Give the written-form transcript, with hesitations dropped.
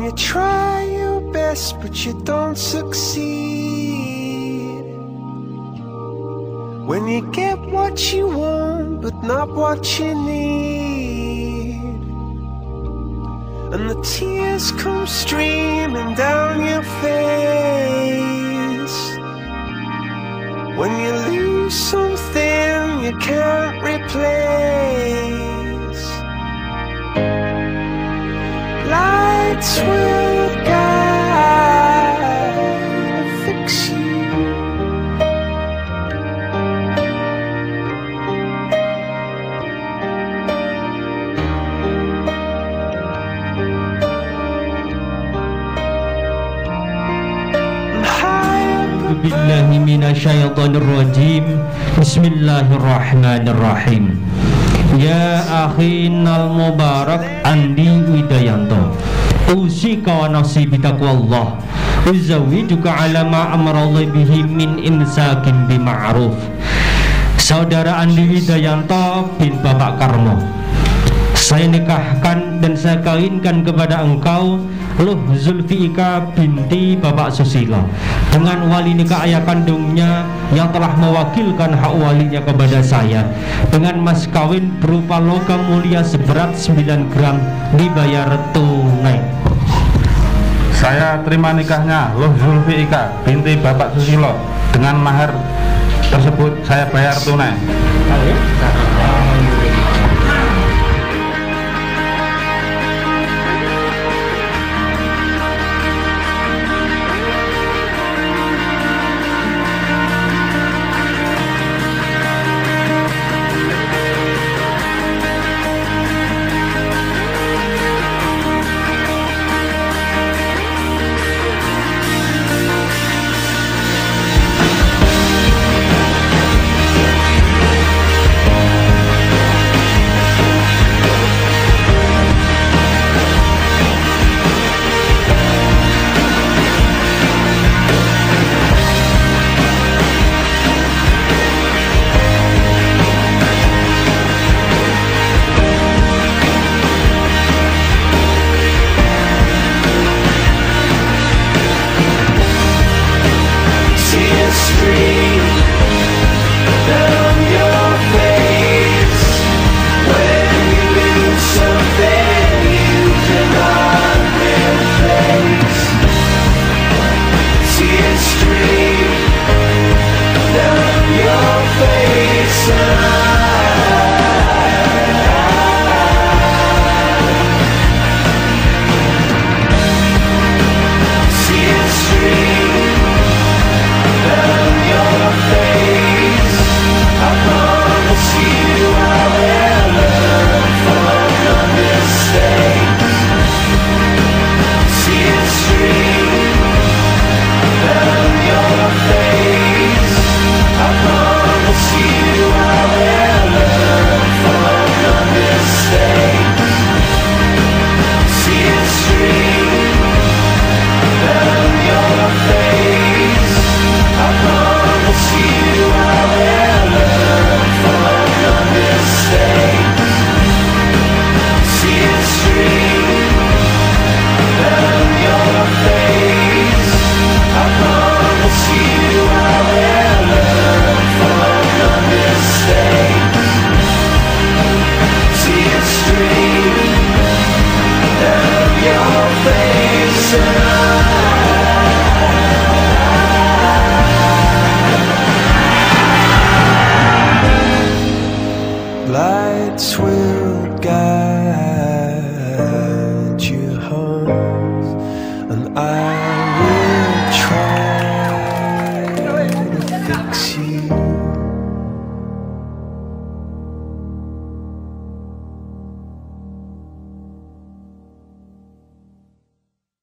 you try your best but you don't succeed, when you get what you want but not what you need, and the tears come streaming down your face, when you lose something you can't replace. Lights will guide and fix you. Billahi minasyaitonir rajim. Bismillahirrahmanirrahim. Ya akhinal mubarak Andi Widayanto, usika wa nafsi bitaqwallah, uzawijuka ala ma amrallahu bihi min imsakin bima'ruf. Saudara Andi Widayanto bin Bapak Karmo, saya nikahkan dan saya kawinkan kepada engkau Luh Zulfi Ika binti Bapak Susilo dengan wali nikah ayah kandungnya yang telah mewakilkan hak walinya kepada saya dengan mas kawin berupa logam mulia seberat 9 gram dibayar tunai. Saya terima nikahnya Luh Zulfi Ika binti Bapak Susilo dengan mahar tersebut saya bayar tunai. Lights will guide